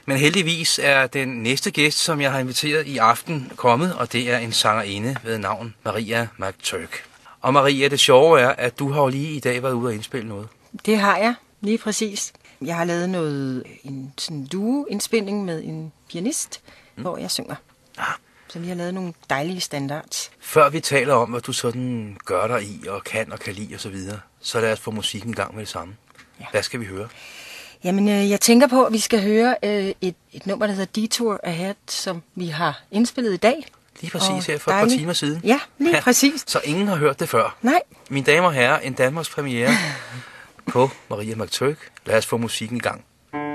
Men heldigvis er den næste gæst, som jeg har inviteret i aften, kommet, og det er en sangerinde ved navn Maria McTurk. Og Maria, det sjove er, at du har jo lige i dag været ude og indspille noget. Det har jeg, lige præcis. Jeg har lavet en sådan duo-indspilning med en pianist, hvor jeg synger. Ah. Så vi har lavet nogle dejlige standards. Før vi taler om, hvad du sådan gør dig i, og kan lide osv., så lad os få musikken i gang med det samme. Ja. Hvad skal vi høre? Jamen, jeg tænker på, at vi skal høre et nummer, der hedder Detour Ahead, som vi har indspillet i dag. Lige præcis her for et par timer siden. Ja, lige præcis. Så ingen har hørt det før. Nej. Mine damer og herrer, en Danmarks premiere på Maria McTurk. Lad os få musikken i gang.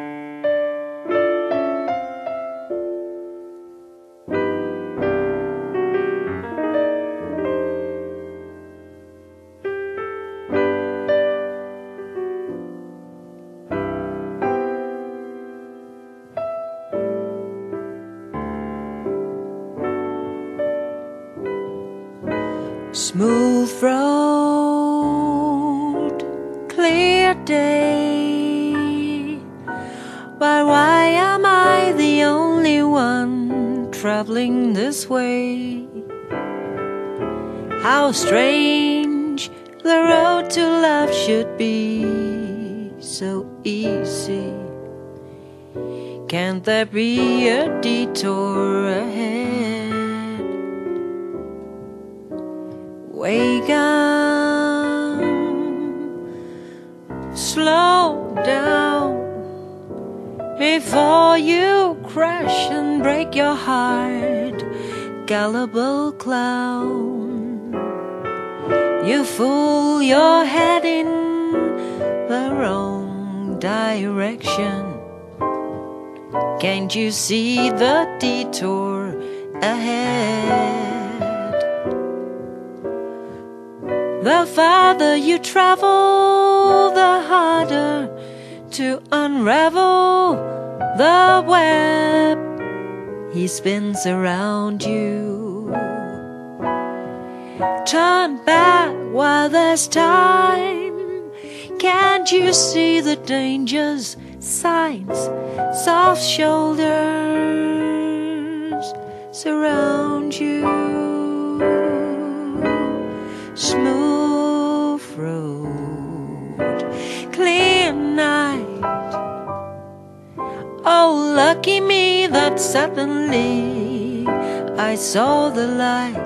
Smooth road, clear day, but why am I the only one traveling this way? How strange the road to love should be so easy. Can't there be a detour ahead? Wake up, slow down before you crash and break your heart, gullible clown. You fool, you're heading the wrong direction. Can't you see the detour ahead? The farther you travel, the harder to unravel the web he spins around you. Turn back while there's time. Can't you see the dangers, signs, soft shoulders surround you? Smooth road, clear night. Oh, lucky me that suddenly I saw the light.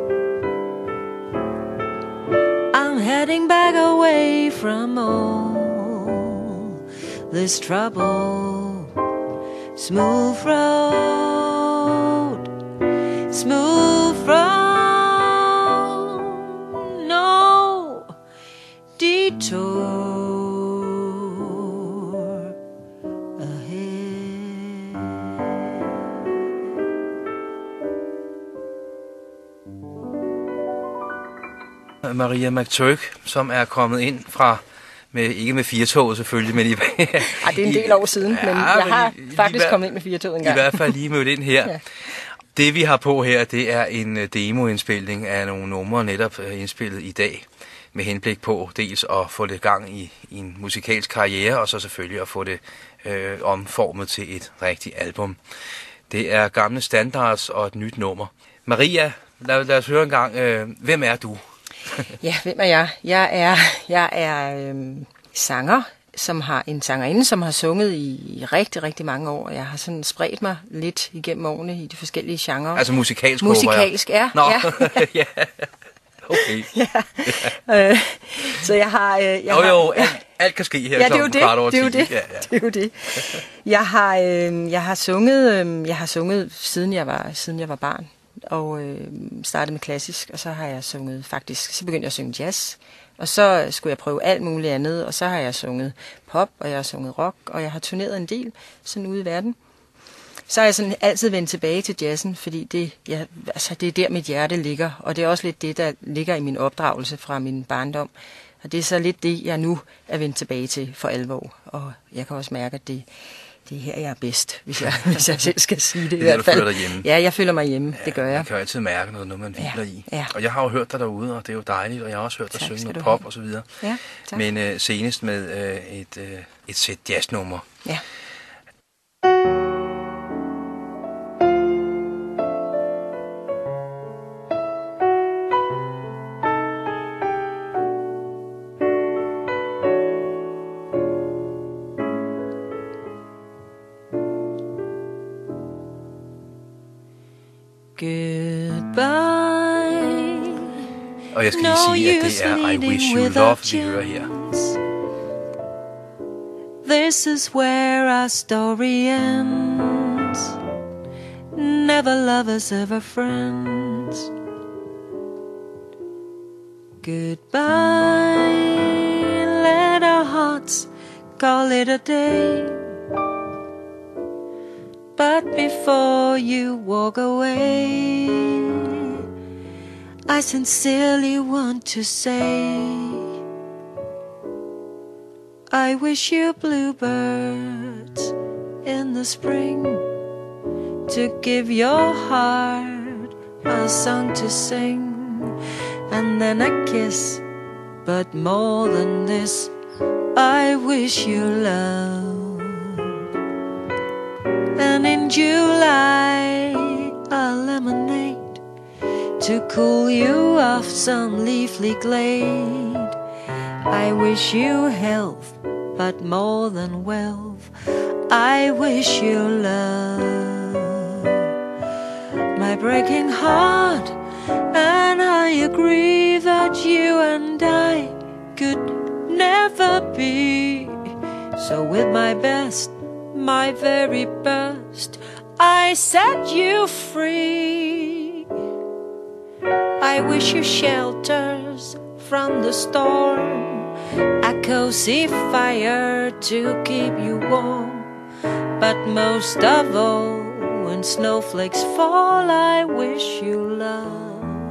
I'm heading back away from all this trouble. Smooth road, smooth road. Detour ahead. Maria McTurk, som er kommet ind fra, ikke med firetoget selvfølgelig, men det er en del år siden, men jeg har faktisk kommet ind med firetoget en gang. I hvert fald lige mødt ind her. Ja. Det vi har på her, det er en demoindspilning af nogle numre, netop indspillet i dag, med henblik på dels at få det gang i en musikalsk karriere, og så selvfølgelig at få det omformet til et rigtigt album. Det er gamle standards og et nyt nummer. Maria, lad os høre en gang, hvem er du? Ja, hvem er jeg? Jeg er sanger, som har en sangerinde, som har sunget i rigtig, rigtig mange år. Jeg har sådan spredt mig lidt igennem årene i de forskellige genrer. Altså musikalsk? Musikalsk, ja. Nå, ja. ja. Okay. Ja. Så jeg har... alt kan ske her. Ja, det er jo det. Det er jo det. Jeg har sunget siden jeg var barn, og startede med klassisk, og så har jeg sunget faktisk, så begyndte jeg at synge jazz, og så skulle jeg prøve alt muligt andet, og så har jeg sunget pop, og jeg har sunget rock, og jeg har turneret en del sådan ude i verden. Så har jeg sådan altid vendt tilbage til jazzen, fordi det er der, mit hjerte ligger. Og det er også lidt det, der ligger i min opdragelse fra min barndom. Og det er så lidt det, jeg nu er vendt tilbage til for alvor. Og jeg kan også mærke, at det er her, jeg er bedst, hvis jeg selv skal sige det. Det er der, du føler dig hjemme. Ja, jeg føler mig hjemme. Ja, det gør jeg. Man kan jo altid mærke noget, man hviler i. Ja. Og jeg har jo hørt dig derude, og det er jo dejligt. Og jeg har også hørt dig synge noget pop og så videre. Ja, tak. Men senest med et sæt jazznummer. Ja. Goodbye. Og jeg skal lige sige, at det er I Wish You Love, vi hører her. This is where our story ends. Never lovers, ever friends. Goodbye. Let our hearts call it a day. But before you walk away, I sincerely want to say, I wish you bluebirds in the spring to give your heart a song to sing, and then a kiss, but more than this, I wish you love. And in July, a lemonade to cool you off some leafy glade. I wish you health, but more than wealth, I wish you love. My breaking heart, and I agree that you and I could never be. So with my best, my very best, I set you free. I wish you shelters from the storm, a cozy fire to keep you warm. But most of all, when snowflakes fall, I wish you love.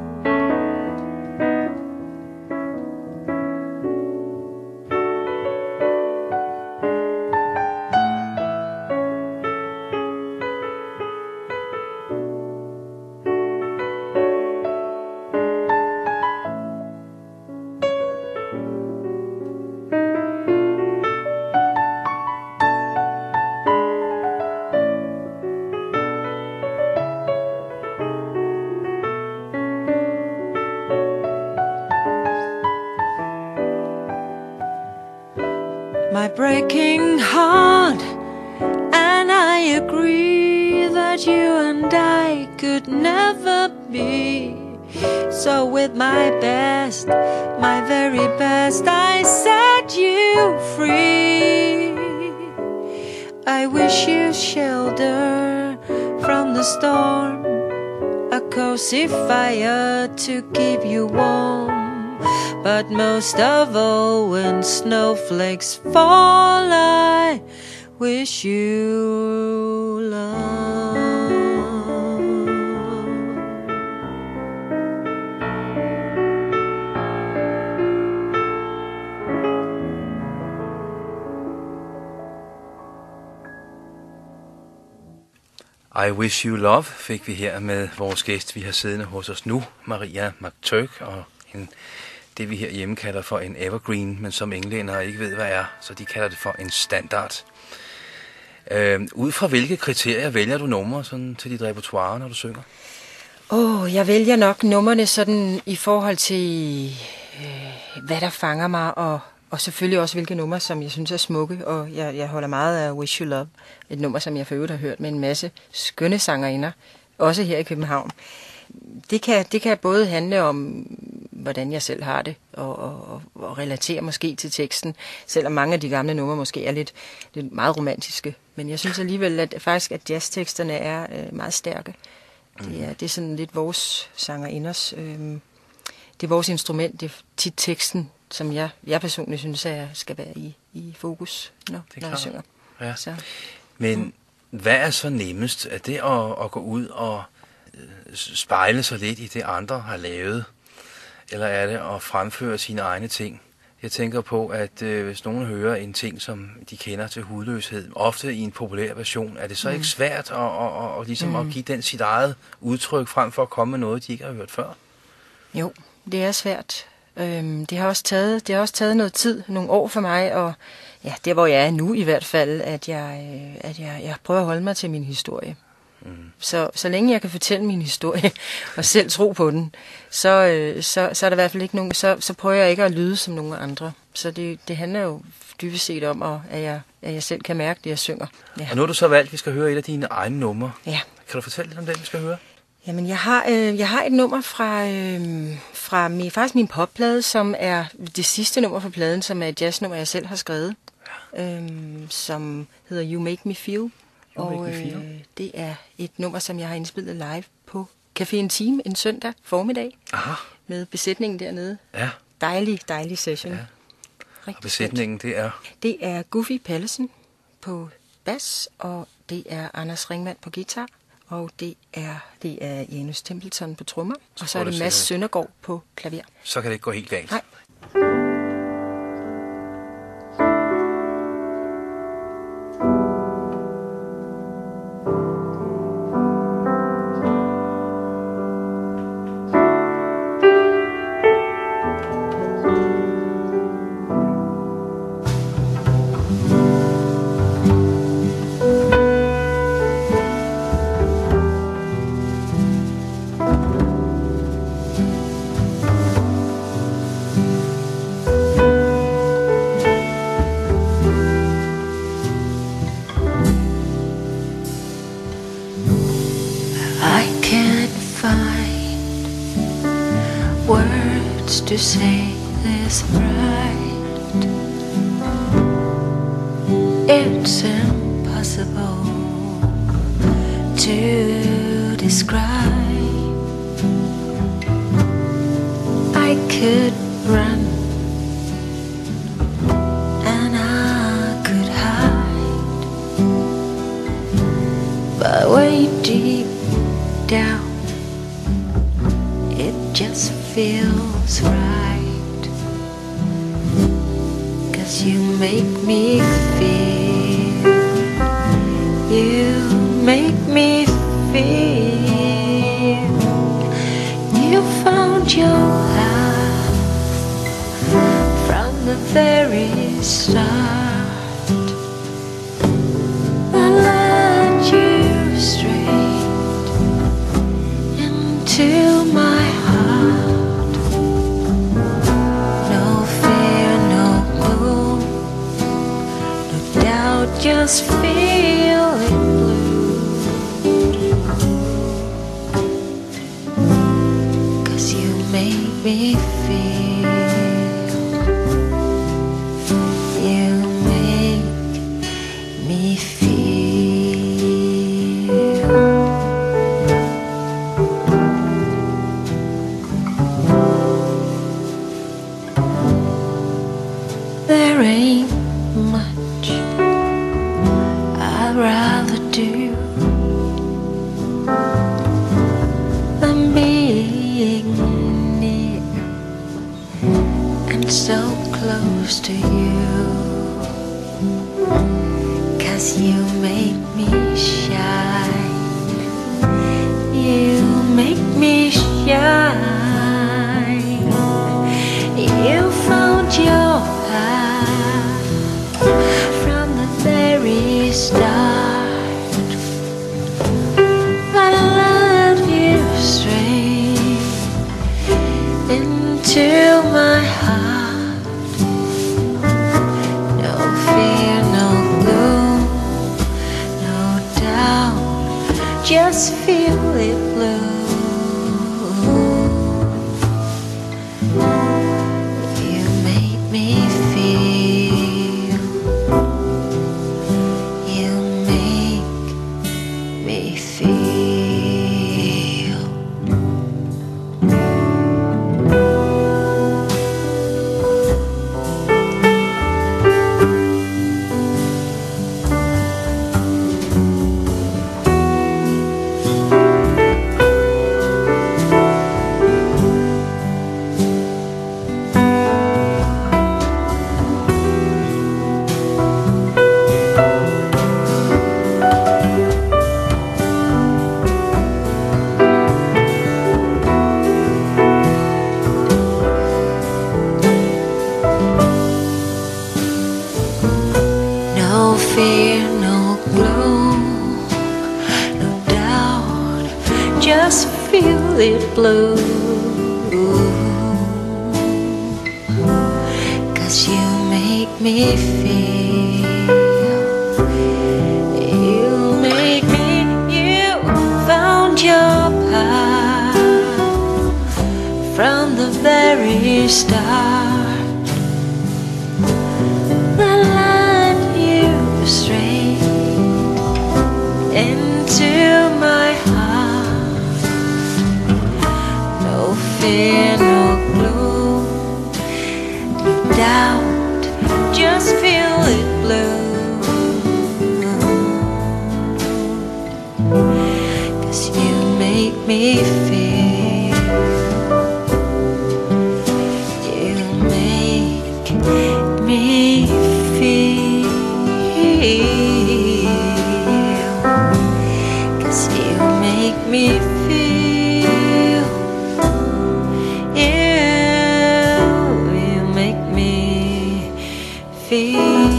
My breaking heart, and I agree that you and I could never be. So with my best, my very best, I set you free. I wish you shelter from the storm, a cozy fire to keep you warm. But most of all, when snowflakes fall, I wish you love. I Wish You Love fik vi her med vores gæst, vi har siddende hos os nu, Maria McTurk, og det vi herhjemme kalder for en evergreen, men som englændere ikke ved, hvad er, så de kalder det for en standard. Ud fra hvilke kriterier vælger du numre sådan, til dit repertoire, når du synger? Jeg vælger nok numrene sådan i forhold til, hvad der fanger mig, og selvfølgelig også hvilke numre, som jeg synes er smukke, og jeg holder meget af Wish You Love, et nummer, som jeg for øvrigt har hørt med en masse skønne sangerinder, også her i København. Det kan både handle om, hvordan jeg selv har det, og relatere måske til teksten, selvom mange af de gamle numre måske er lidt meget romantiske. Men jeg synes alligevel, at jazzteksterne er meget stærke. Det er sådan lidt vores sangerinders, det er vores instrument, det er tit teksten, som jeg personligt synes skal være i fokus, når jeg synger. Ja. Så. Men hvad er så nemmest? Er det at gå ud og spejle sig lidt i det, andre har lavet? Eller er det at fremføre sine egne ting? Jeg tænker på, at hvis nogen hører en ting, som de kender til hudløshed, ofte i en populær version, er det så ikke svært at ligesom at give den sit eget udtryk frem for at komme med noget, de ikke har hørt før? Jo, det er svært. Det har også taget noget tid, nogle år for mig, og ja, der hvor jeg er nu i hvert fald, at jeg prøver at holde mig til min historie. Så længe jeg kan fortælle min historie og selv tro på den, så er der i hvert fald ikke nogen, så prøver jeg ikke at lyde som nogen andre. Så det handler jo dybest set om, at jeg selv kan mærke det, jeg synger. Ja. Og nu har du så valgt, at vi skal høre et af dine egne numre. Ja. Kan du fortælle lidt om det, vi skal høre? Jamen, jeg har et nummer fra min popplade, som er det sidste nummer fra pladen, som er et jazznummer, jeg selv har skrevet, som hedder You Make Me Feel. Det er et nummer, som jeg har indspillet live på Café Intime en søndag formiddag. Aha. Med besætningen dernede. Ja. Dejlig session. Ja. Og besætningen, det er? Det er Goofy Pallesen på bas, og det er Anders Ringmand på guitar, og det er Janus Templeton på trommer, og så er det Mads Søndergaard på klaver. Så kan det ikke gå helt galt. Nej. To say this right, it's impossible to describe. I could run and I could hide, but way deep down it just feels right, 'cause you make me feel, you make me feel, you found your heart from the very start. I led you straight into my heart. Just feel it blue, 'cause you make me feel, you make me feel. There ain't much I'd rather do than being near and so close to you, 'cause you make me shine, you make me shine, you found your path from the very start. I led you straight into my heart. No fear, no gloom, no doubt, just feel it blue. You made me feel, you make me feel. No fear, no gloom, no doubt, just feel it blue. 'Cause you make me feel, you make me, you found your power into my heart. No fear, no gloom, no doubt, just feel it bloom. 'Cause you make me feel, you make me feel, 'cause you make me feel, you make me feel.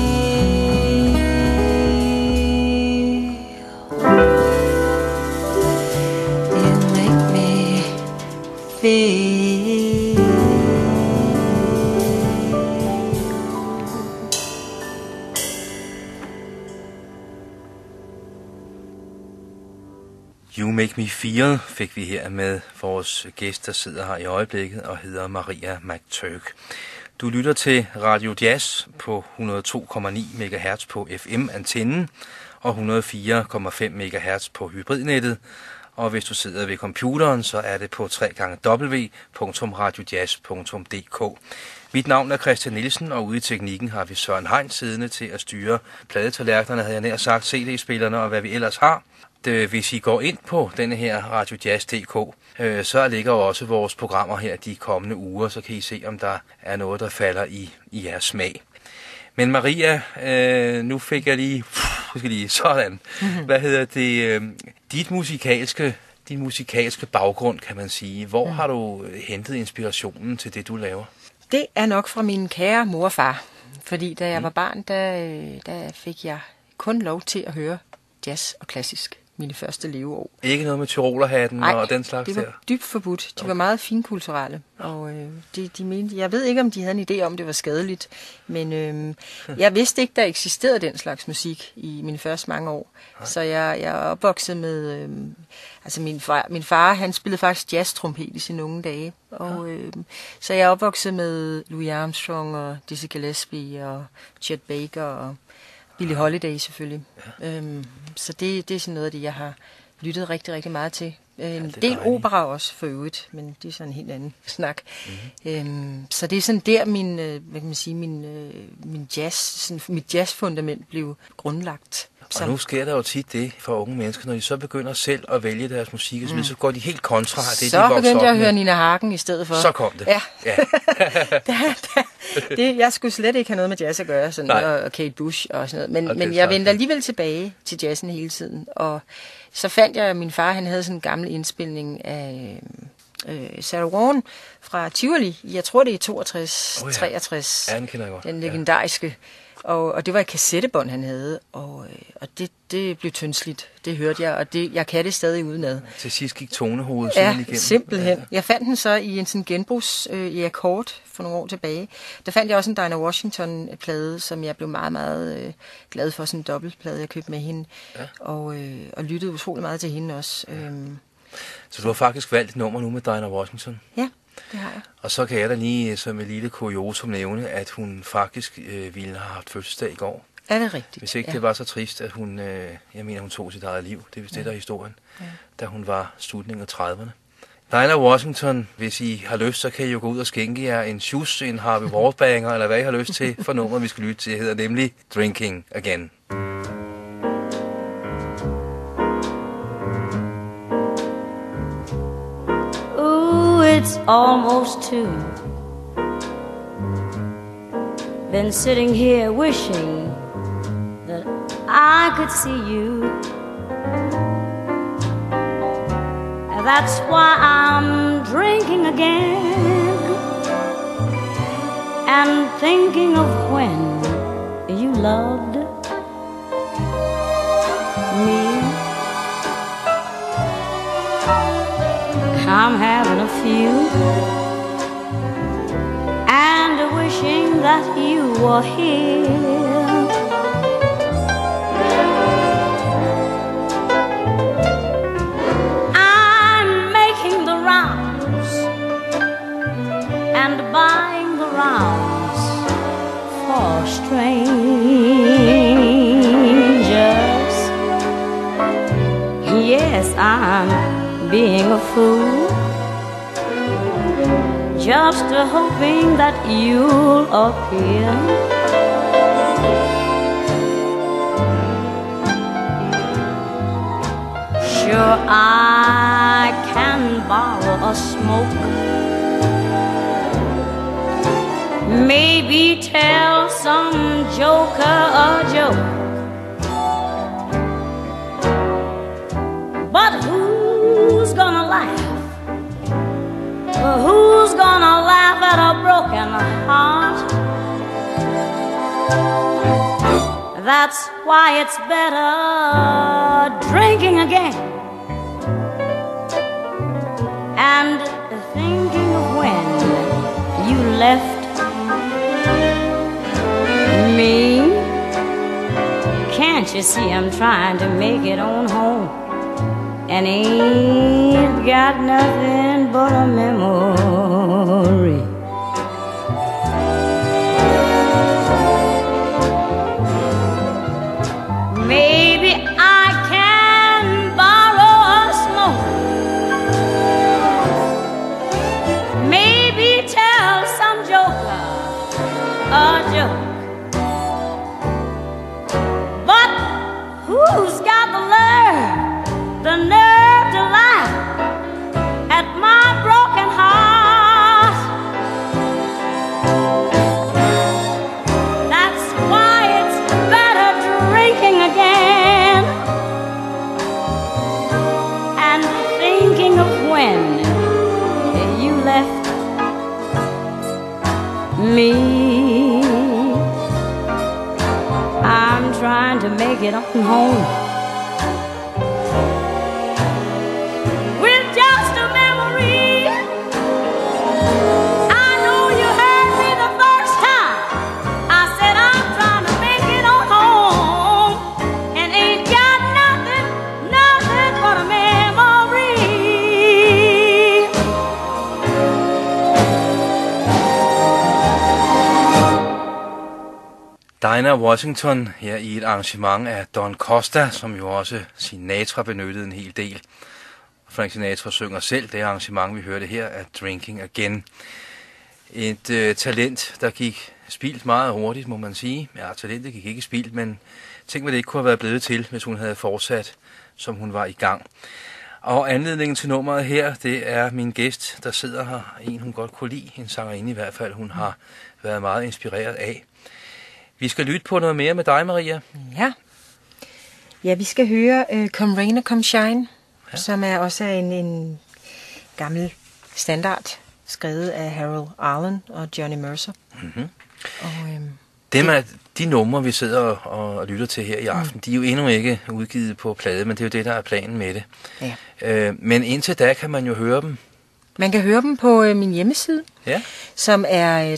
You make me feel. You Make Me Feel fik vi her med vores gæst, der sidder her i øjeblikket og hedder Maria McTurk. Du lytter til Radio Jazz på 102,9 MHz på FM-antennen og 104,5 MHz på hybridnettet. Og hvis du sidder ved computeren, så er det på www.radiojazz.dk. Mit navn er Christian Nielsen, og ude i teknikken har vi Søren Hein siddende til at styre pladetallerkenerne, havde jeg nær sagt, CD-spillerne og hvad vi ellers har. Hvis I går ind på denne her radiojazz.dk, så ligger jo også vores programmer her de kommende uger, så kan I se, om der er noget, der falder i jeres smag. Men Maria, nu fik jeg lige sådan. Hvad hedder det? Din musikalske baggrund, kan man sige. Hvor har du hentet inspirationen til det, du laver? Det er nok fra min kære mor og far. Fordi da jeg var barn, der fik jeg kun lov til at høre jazz og klassisk mine første leveår. Ikke noget med tyrolerhatten og den slags der? det var dybt forbudt. De var meget finkulturelle, og de mente, jeg ved ikke, om de havde en idé om, det var skadeligt, men jeg vidste ikke, der eksisterede den slags musik i mine første mange år. Så jeg er opvokset med, altså min far, han spillede faktisk jazz-trompet i sine unge dage, og så jeg er opvokset med Louis Armstrong og Dizzy Gillespie og Chet Baker og Billie Holiday selvfølgelig. Ja. Så det er sådan noget af det, jeg har lyttet rigtig, rigtig meget til. En del opera også for øvrigt, men det er sådan en helt anden snak. Så det er sådan der min jazz, sådan, mit jazzfundament blev grundlagt. Og nu sker der jo tit det for unge mennesker, når de så begynder selv at vælge deres musik, så går de helt kontra af det, så de vokser op med. Så begyndte jeg at høre Nina Hagen i stedet for. Så kom det. Ja. Jeg skulle slet ikke have noget med jazz at gøre, sådan, og Kate Bush og sådan noget. Men jeg vendte alligevel tilbage til jazzen hele tiden. Og så fandt jeg, at min far han havde sådan en gammel indspilning af Sarah Vaughan fra Tivoli. Jeg tror, det er 62, 63. Ja, den kender jeg godt. Den legendariske. Og det var et kassettebånd, han havde, og det blev tyndsligt. Det hørte jeg, og jeg kan det stadig udenad. Til sidst gik tonehovedet igennem. Ja, simpelthen. Jeg fandt den så i en sådan genbrugs i akkord for nogle år tilbage. Der fandt jeg også en Dinah Washington-plade, som jeg blev meget, meget glad for, sådan en dobbeltplade, jeg købte med hende, og lyttede utrolig meget til hende også. Så du har faktisk valgt et nummer nu med Dinah Washington? Ja. Det har jeg. Og så kan jeg da lige som et lille kuriosum nævne, at hun faktisk ville have haft fødselsdag i går. Er det rigtigt? Hvis ikke det var så trist, at hun, hun tog sit eget liv. Det er vist det, der er historien. Ja. Da hun var slutningen af 30'erne. Dinah Washington, hvis I har lyst, så kan I jo gå ud og skænke jer en shoes, en Harvey Ward-banger, eller hvad I har lyst til for nummeret, vi skal lytte til. Det hedder nemlig Drinking Again. It's almost 2. Been sitting here wishing that I could see you. That's why I'm drinking again and thinking of when you loved me. I'm having a few and wishing that you were here. I'm making the rounds and buying the rounds for strangers. Yes, I'm being a fool, just hoping that you'll appear. Sure, I can borrow a smoke, maybe tell some joker a joke, but who's gonna laugh? Who's gonna laugh at a broken heart? That's why it's better drinking again and thinking of when you left me. Can't you see I'm trying to make it on home and ain't got nothing but a memory? Maybe I can borrow a smoke, maybe tell some joker a joke, but who's got the nerve to laugh at my broken heart? That's why it's better drinking again and thinking of when you left me. I'm trying to make it on home with just a memory. I know you heard me the first time I said I'm trying to make it on home and ain't got nothing but a memory. Dinah Washington her i et arrangement af Don Costa, som jo også Sinatra benyttede en hel del. Frank Sinatra synger selv det arrangement, vi hørte her, af Drinking Again. Et talent, der gik spildt meget hurtigt, må man sige. Ja, talentet gik ikke spildt, men tænk, hvad det ikke kunne have været blevet til, hvis hun havde fortsat, som hun var i gang. Og anledningen til nummeret her, det er min gæst, der sidder her. En, hun godt kunne lide, en sangerinde i hvert fald, hun har været meget inspireret af. Vi skal lytte på noget mere med dig, Maria. Ja, vi skal høre Come Rain or Come Shine, som er også en gammel standard, skrevet af Harold Arlen og Johnny Mercer. Mm-hmm. Og, de numre, vi sidder og lytter til her i aften, de er jo endnu ikke udgivet på plade, men det er jo det, der er planen med det. Ja. Men indtil da kan man jo høre dem. Man kan høre dem på min hjemmeside, som er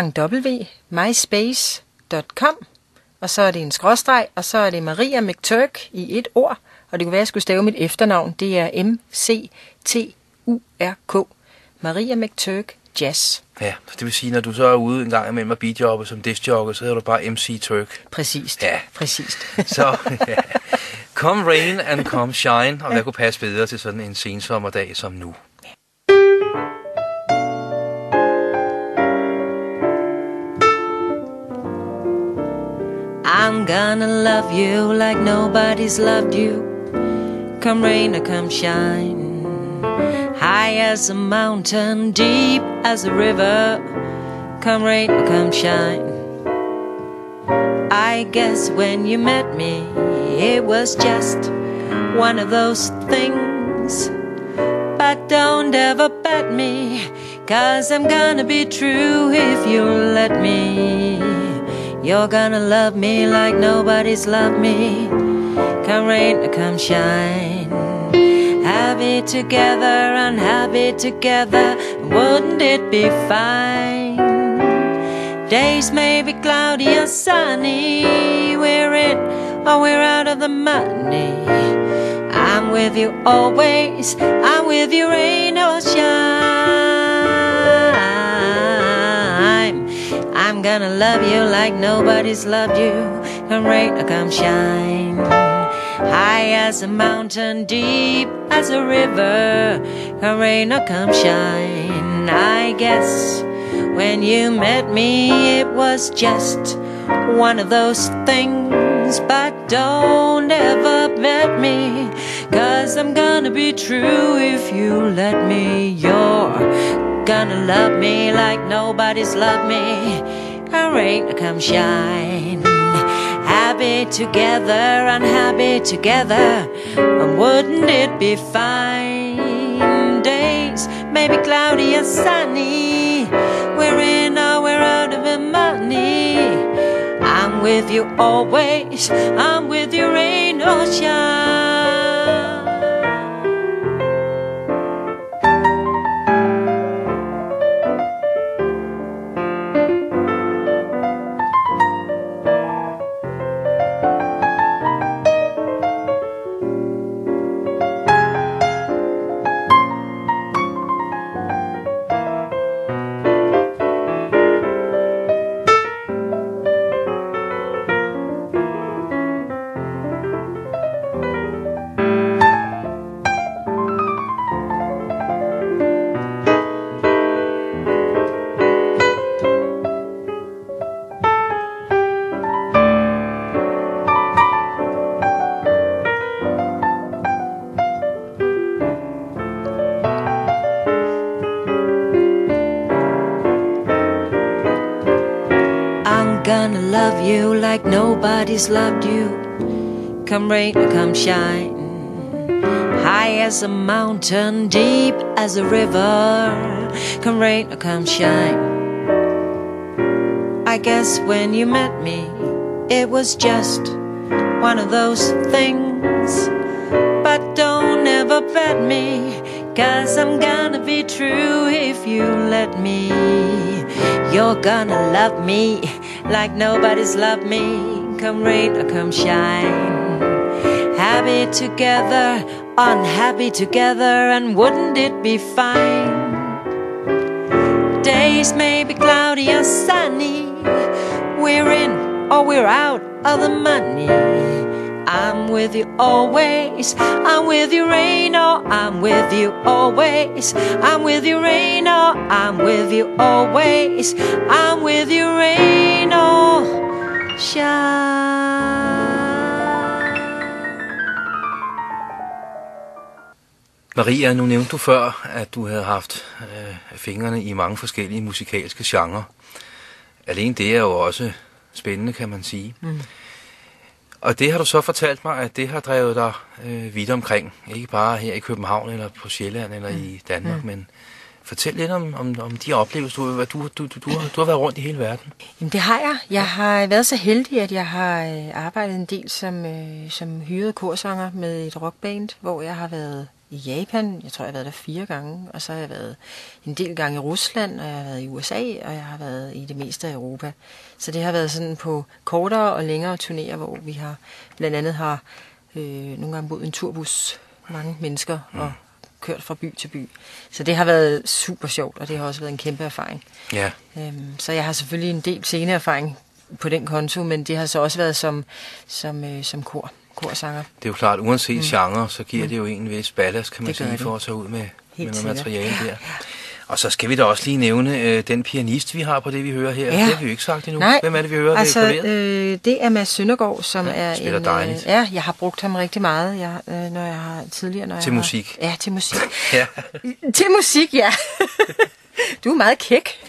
www.myspace.com, og så er det en skråstreg, og så er det Maria McTurk i et ord, og det kunne være, at jeg skulle stave mit efternavn. Det er MCTURK. Maria McTurk Jazz. Ja, det vil sige, når du så er ude en gang imellem og beatjobber som discjockey, så hedder du bare MC Turk. Præcist. Ja. Præcist. Så, Come Rain and Come Shine, og hvad kunne passe bedre til sådan en sensommerdag som nu? I'm gonna love you like nobody's loved you. Come rain or come shine. High as a mountain, deep as a river. Come rain or come shine. I guess when you met me, it was just one of those things. But don't ever bet me, 'cause I'm gonna be true if you let me. You're gonna love me like nobody's loved me. Come rain or come shine. Happy together, unhappy together, wouldn't it be fine? Days may be cloudy or sunny, we're in or we're out of the money. I'm with you always, I'm with you rain or shine. I'm gonna love you like nobody's loved you. Come rain or come shine. high as a mountain, deep as a river. Come rain or come shine, I guess when you met me it was just one of those things. But don't ever bet me, 'cause I'm gonna be true if you let me. You're gonna love me like nobody's loved me. Come rain or come shine, happy together, unhappy together, and wouldn't it be fine? Days may be cloudy or sunny, we're in or we're out of the money. I'm with you always, I'm with you rain or shine. Gonna love you like nobody's loved you. Come rain or come shine, high as a mountain, deep as a river. Come rain or come shine, I guess when you met me it was just one of those things. But don't ever bet me, 'cause I'm gonna be true if you let me. You're gonna love me like nobody's loved me. Come rain or come shine, happy together, unhappy together, and wouldn't it be fine? Days may be cloudy or sunny, we're in or we're out of the money. I'm with you always, I'm with you rain or I'm with you always. I'm with you rain or I'm with you always. I'm with you rain or shine. Maria, nu nævnte du før, at du havde haft fingrene i mange forskellige musikalske genrer. Alene det er jo også spændende, kan man sige. Mm. Og det har du så fortalt mig, at det har drevet dig vidt omkring. Ikke bare her i København eller på Sjælland eller i Danmark, men fortæl lidt om de oplevelser. Du har været rundt i hele verden. Jamen det har jeg. Jeg har været så heldig, at jeg har arbejdet en del som hyret korsanger med et rockband, hvor jeg har været i Japan. Jeg tror, jeg har været der 4 gange. Og så har jeg været en del gange i Rusland, og jeg har været i USA, og jeg har været i det meste af Europa. Så det har været sådan på kortere og længere turnéer, hvor vi har blandt andet har nogle gange boet en turbus, mange mennesker, og kørt fra by til by. Så det har været super sjovt, og det har også været en kæmpe erfaring. Ja. Så jeg har selvfølgelig en del sceneerfaring på den konto, men det har så også været som korsanger. Det er jo klart, uanset genre, så giver det jo en vis ballast, kan man sige, for at tage ud med noget materiale der. Og så skal vi da også lige nævne den pianist, vi har på det, vi hører her. Ja. Det har vi jo ikke sagt endnu. Nej, hvem er det, vi hører? Altså, det er Mads Søndergaard, som er spiller dejligt. Jeg har brugt ham rigtig meget, når jeg har tidligere. Til musik? Ja, til musik. Ja. Til musik, ja. Du er meget kæk.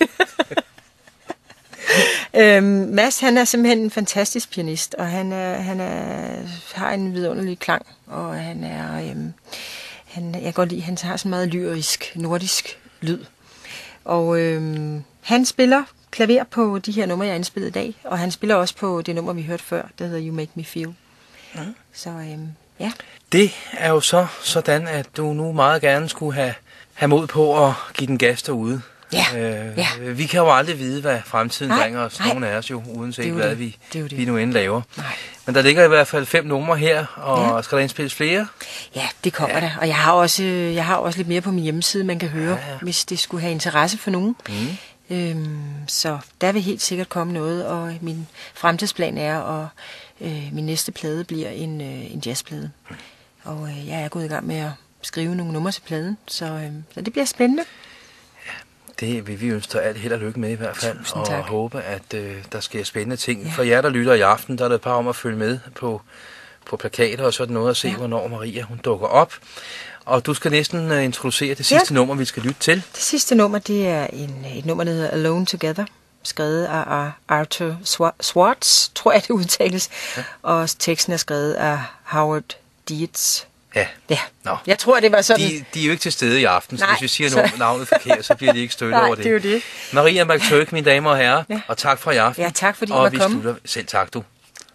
Mads, han er simpelthen en fantastisk pianist, og han har en vidunderlig klang, og jeg kan godt lide, han har sådan meget lyrisk, nordisk lyd. Og han spiller klaver på de her numre, jeg har indspillet i dag, og han spiller også på det nummer, vi hørte før, der hedder You Make Me Feel. Så ja. Det er jo så sådan, at du nu meget gerne skulle have mod på at give den gas derude. Ja. Vi kan jo aldrig vide, hvad fremtiden bringer os. Nogen af os jo, uanset hvad vi nu end laver. Nej. Men der ligger i hvert fald 5 numre her, og skal der indspilles flere? Ja, det kommer der. Og jeg har også lidt mere på min hjemmeside, man kan høre, hvis det skulle have interesse for nogen. Så der vil helt sikkert komme noget, og min fremtidsplan er, og min næste plade bliver en jazzplade. Og jeg er gået i gang med at skrive nogle numre til pladen, så det bliver spændende. Det vil vi ønske dig alt held og lykke med i hvert fald, Tusind og tak. håbe, at der sker spændende ting. For jer, der lytter i aften, der er det bare om at følge med på plakater og sådan noget, og se, hvornår Maria hun dukker op. Og du skal næsten introducere det sidste nummer, vi skal lytte til. Det sidste nummer, det er et nummer, der hedder Alone Together, skrevet af Arthur Swartz, tror jeg det udtales, og teksten er skrevet af Howard Dietz. Ja. Nå. Jeg tror, det var sådan. De er jo ikke til stede i aften, så hvis vi siger navnet forkert, så bliver de ikke stødt over det. Nej, det er jo det. Maria McTurk, mine damer og herrer, og tak for i aften. Ja, tak fordi I var måtte komme. Og vi slutter selv tak, du.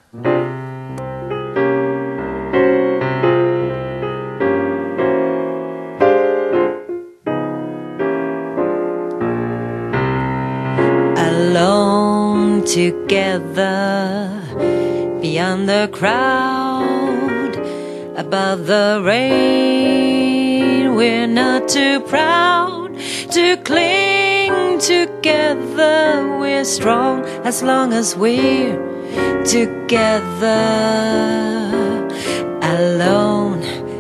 Alone together, beyond the crowd, above the rain, we're not too proud to cling together. We're strong as long as we're together. Alone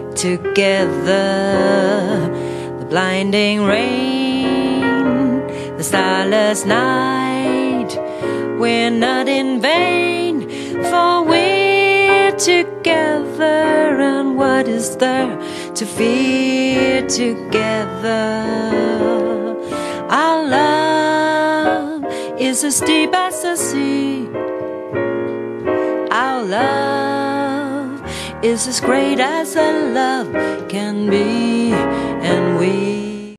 together, the blinding rain, the starless night, we're not in vain, for we're together, and what is there to fear together? Our love is as deep as the sea. Our love is as great as a love can be, and we